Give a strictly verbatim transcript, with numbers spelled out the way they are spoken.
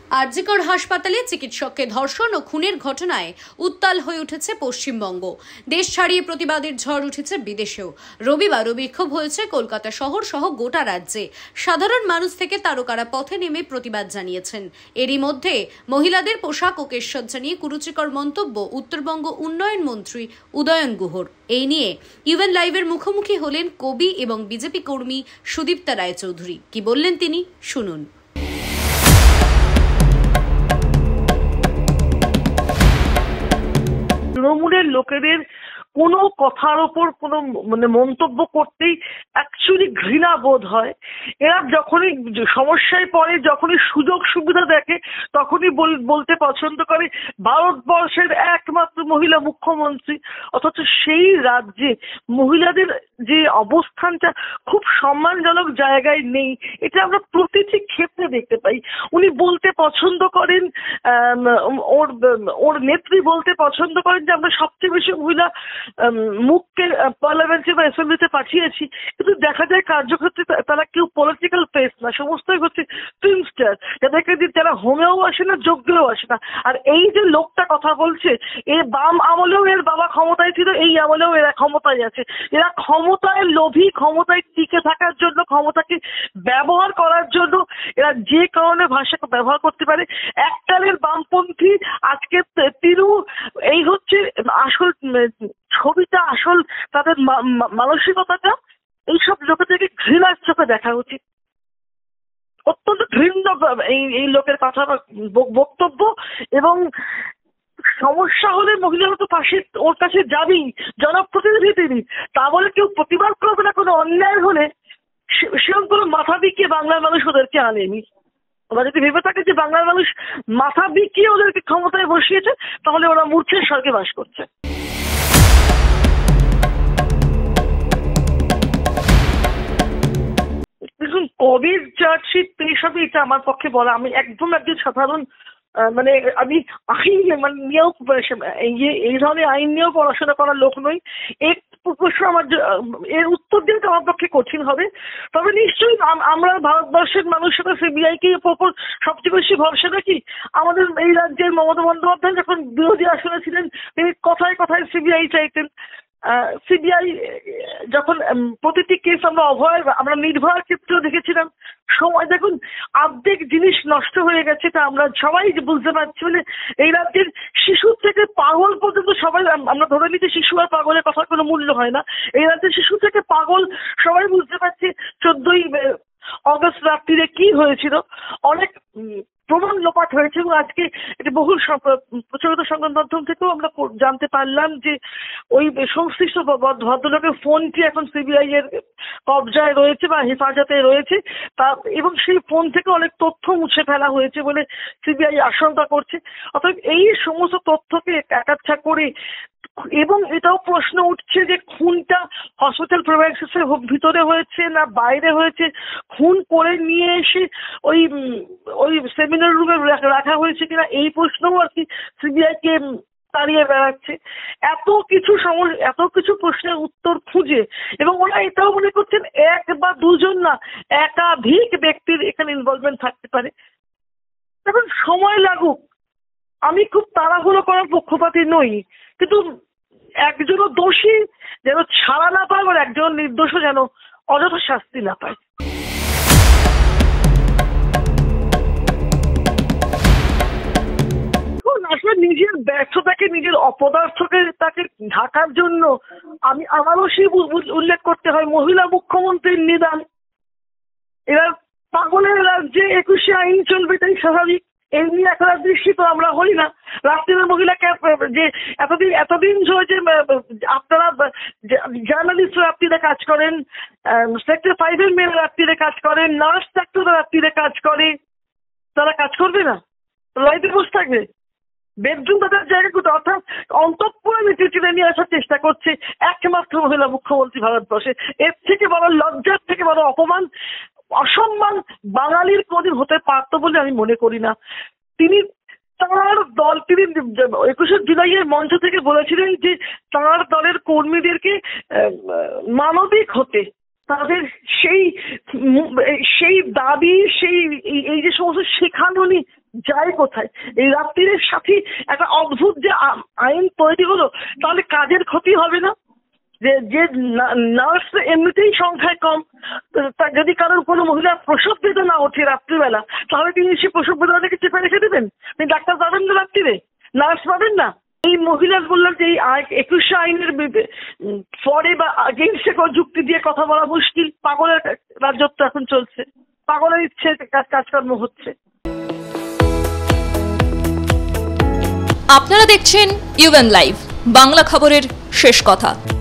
আরজিকর হাসপাতালে চিকিৎসককে ধর্ষণ ও খুনের ঘটনায় উত্তাল হয়ে উঠেছে পশ্চিমবঙ্গ। দেশ ছাড়িয়ে প্রতিবাদের ঝড় উঠেছে বিদেশেও। রবিবারও বিক্ষোভ হয়েছে কলকাতা শহর সহ গোটা রাজ্যে। সাধারণ মানুষ থেকে তারকারা পথে নেমে প্রতিবাদ জানিয়েছেন। এরই মধ্যে মহিলাদের পোশাক ও কেশসজ্জা নিয়ে কুরুচিকর মন্তব্য উত্তরবঙ্গ উন্নয়ন মন্ত্রী উদয়ন গুহর। এই নিয়ে ইউএন লাইভের মুখোমুখি হলেন কবি এবং বিজেপি কর্মী সুদীপ্তা রায়চৌধুরী। কি বললেন তিনি, শুনুন। তৃণমূলের লোকেদের কোনো কথার ওপর কোনো মানে মন্তব্য করতেই অ্যাকচুয়ালি ঘৃণা বোধ হয়। এরা যখনই সমস্যায় পড়ে, যখনই সুযোগ সুবিধা দেখে, তখনই বলতে পছন্দ করে ভারতবর্ষের একমাত্র মহিলা মুখ্যমন্ত্রী। অথচ সেই রাজ্যে মহিলাদের যে অবস্থানটা খুব সম্মানজনক জায়গায় নেই, এটা আমরা প্রতিটি ক্ষেত্রে দেখতে পাই। উনি বলতে পছন্দ করেন, ওর ওর নেত্রী বলতে পছন্দ করেন যে আমরা সবচেয়ে বেশি মহিলা মুখকে পার্লামেন্টে বা অ্যাসেম্বলিতে পাঠিয়েছি, কিন্তু দেখা যায় কার্যক্ষেত্রে তারা কেউ পলিটিক্যাল ফেস না, সমস্তই হচ্ছে ফিল্ম স্টার, যাদেরকে যারা হোমেও আসে না, যোগ্যেও আসে না। আর এই যে লোকটা কথা বলছে, এ বাম আমলেও এর বাবা ক্ষমতায় ছিল, এই আমলেও এরা ক্ষমতায় আছে। এরা ক্ষমতায় লোভী, ক্ষমতায় টিকে থাকার জন্য, ক্ষমতাকে ব্যবহার করার জন্য এরা যে কারণে ভাষাকে ব্যবহার করতে পারে। এককালের বামপন্থী, আজকে তিরু, এই হচ্ছে আসল ছবিটা, আসল তাদের মানসিকতাটা। এইসব লোকেদেরকে ঘৃণার চোখে দেখা উচিত। অত্যন্ত ঘৃণ্য এই এই লোকের কথা, বক্তব্য। এবং সমস্যা হলে মহিলারা তো পাশে ওর কাছে যাবেই, জনপ্রতিনিধি তিনি। তা বলে কেউ প্রতিবাদ করবে না কোনো অন্যায় হলে, সেরকম কোনো মাথা বিকিয়ে বাংলার মানুষ ওদেরকে আনেনি। ওরা যদি ভেবে থাকে যে বাংলার মানুষ মাথা বিকিয়ে ওদেরকে ক্ষমতায় বসিয়েছে, তাহলে ওরা মূর্খের স্বর্গে বাস করছে। দেখুন, কবির চার্জশিট এইসবই, এটা আমার পক্ষে বলা, আমি একদম একজন সাধারণ মানে আমি আইন মানে নিয়েও এই ধরনের আইন নিয়েও পড়াশোনা করার লোক নই। এক প্রশ্ন আমার এর উত্তর দিতে আমার পক্ষে কঠিন হবে। তবে নিশ্চয়ই আমরা ভারতবর্ষের মানুষেরা সিবিআই কে ওপর সবচেয়ে বেশি ভরসা রাখি। আমাদের এই রাজ্যের মমতা বন্দ্যোপাধ্যায় যখন বিরোধী আসনে ছিলেন, তিনি কথায় কথায় সিবিআই চাইতেন। সিবিআই যখন প্রতিটি কেস আমরা অভয় আমরা নির্ভয়ার ক্ষেত্রেও দেখেছিলাম। সময় দেখুন, অর্ধেক জিনিস নষ্ট হয়ে গেছে, তা আমরা সবাই বুঝতে পারছি। মানে এই রাজ্যের শিশু থেকে পাগল পর্যন্ত সবাই, আমরা ধরে নিতে শিশু আর পাগলের কথার কোনো মূল্য হয় না। এই রাজ্যের শিশু থেকে পাগল সবাই বুঝতে পারছি চোদ্দই অগস্ট রাত্রিরে কি হয়েছিল। অনেক প্রমাণ লোপাট হয়েছে এবং আজকে এটা বহু প্রচলিত সংবাদ মাধ্যম থেকেও আমরা জানতে পারলাম যে ওই সংশ্লিষ্ট ভদ্রলোকের ফোনটি এখন সিবিআই এর কবজায় রয়েছে বা হেফাজতে রয়েছে। তা এবং সেই ফোন থেকে অনেক তথ্য মুছে ফেলা হয়েছে বলে সিবিআই আশঙ্কা করছে। অর্থাৎ এই সমস্ত তথ্যকে একাচ্ছা করে, এবং এটাও প্রশ্ন উঠছে যে খুনটা হসপিটাল প্রেমাইসিসের ভিতরে হয়েছে না বাইরে হয়েছে, খুন করে নিয়ে এসে ওই ওই সেমিনার রুমে রাখা হয়েছে কিনা, এই প্রশ্নও আর কি সিবিআই কে তাড়িয়ে বেড়াচ্ছে। এত কিছু সমস্যা, এত কিছু প্রশ্নের উত্তর খুঁজে, এবং ওরা এটাও মনে করছেন এক বা দুজন না, একাধিক ব্যক্তির এখানে ইনভলভমেন্ট থাকতে পারে। এখন সময় লাগুক, আমি খুব তাড়াহুড়ো করার পক্ষপাতী নই, কিন্তু একজনও দোষী যেন ছাড়া না পায়, আর একজন নির্দোষও যেন অযথা শাস্তি না পায়। আসলে নিজের ব্যর্থতাকে, নিজের অপদার্থকে তাকে ঢাকার জন্য আমি আমারও সেই উল্লেখ করতে হয় মহিলা মুখ্যমন্ত্রীর নিদান। এরা পাগলের রাজ্যে একুশে আইন চলবে, তাই স্বাভাবিক। এই নিয়ে এখন দৃষ্টি তো আমরা হই না। রাত্রির মহিলাকে যে এতদিন এতদিন ধরে যে আপনারা জার্নালিস্ট রাত্রিরে কাজ করেন, সেক্টর ফাইভের মেয়েরা রাত্রিরে কাজ করেন, নার্স ডাক্তাররা রাত্রিরে কাজ করে, তারা কাজ করবে না? লাইতে বসে থাকবে? বেডরুম তাদের জায়গা কোথাও। অর্থাৎ অন্তঃপুরে টেনে নিয়ে আসার চেষ্টা করছে একমাত্র মহিলা মুখ্যমন্ত্রী ভারতবর্ষে। এর থেকে বড় লজ্জার থেকে বড় অপমান, অসম্মান বাঙালির কোনদিন হতে পারতো বলে আমি মনে করি না। তিনি তাঁর দল, তিনি একুশে জুলাইয়ের মঞ্চ থেকে বলেছিলেন যে তাঁর দলের কর্মীদেরকে মানবিক হতে, তাদের সেই সেই দাবি, সেই এই যে সমস্ত শেখানো যায় কোথায়? এই রাত্রির সাথী একটা অদ্ভুত যে আইন তৈরি হলো, তাহলে কাজের ক্ষতি হবে না? যে যে নার্স এমনিতেই সংখ্যায় কম, তা যদি কারোর কোনো মহিলা প্রসব বেদনা ওঠে রাত্রিবেলা, তাহলে তিনি সে প্রসব বেদনাটাকে চেপে রেখে দেবেন? তিনি ডাক্তার পাবেন না রাত্রিরে, নার্স পাবেন না? এই মহিলা বললাম যে এই একুশে আইনের পরে বা আগেইনস্টে কোনো যুক্তি দিয়ে কথা বলা মুশকিল। পাগলের রাজত্ব এখন চলছে, পাগলের ইচ্ছে কাজকর্ম হচ্ছে। আপনারা দেখছেন ইউএন লাইভ, বাংলা খবরের শেষ কথা।